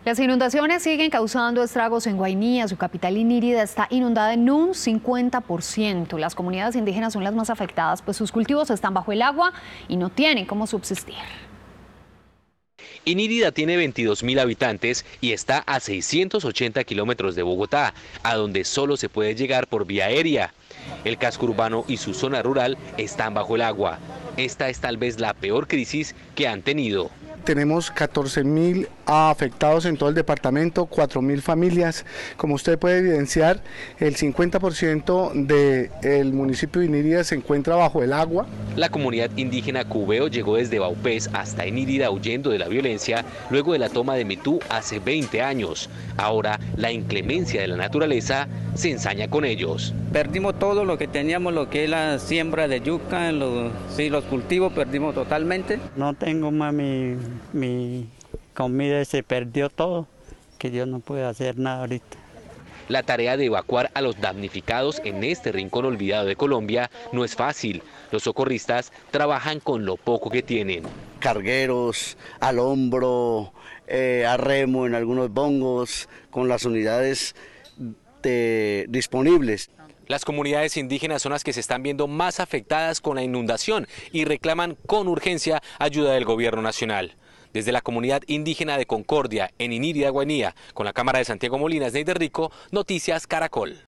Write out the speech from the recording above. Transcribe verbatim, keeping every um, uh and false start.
Las inundaciones siguen causando estragos en Guainía. Su capital Inírida está inundada en un cincuenta por ciento. Las comunidades indígenas son las más afectadas, pues sus cultivos están bajo el agua y no tienen cómo subsistir. Inírida tiene veintidós mil habitantes y está a seiscientos ochenta kilómetros de Bogotá, a donde solo se puede llegar por vía aérea. El casco urbano y su zona rural están bajo el agua. Esta es tal vez la peor crisis que han tenido. Tenemos catorce mil afectados en todo el departamento, cuatro mil familias. Como usted puede evidenciar, el cincuenta por ciento del municipio de Inírida se encuentra bajo el agua. La comunidad indígena Cubeo llegó desde Vaupés hasta Inírida huyendo de la violencia luego de la toma de Mitú hace veinte años. Ahora la inclemencia de la naturaleza se ensaña con ellos. Perdimos todo lo que teníamos, lo que es la siembra de yuca, los, sí, los cultivos perdimos totalmente. No tengo más mi, mi comida, se perdió todo, que Dios no puede hacer nada ahorita. La tarea de evacuar a los damnificados en este rincón olvidado de Colombia no es fácil. Los socorristas trabajan con lo poco que tienen. Cargueros, al hombro, eh, a remo en algunos bongos, con las unidades de, disponibles. Las comunidades indígenas son las que se están viendo más afectadas con la inundación y reclaman con urgencia ayuda del gobierno nacional. Desde la comunidad indígena de Concordia, en Inírida, Guainía, con la cámara de Santiago Molinas, Neider Rico, Noticias Caracol.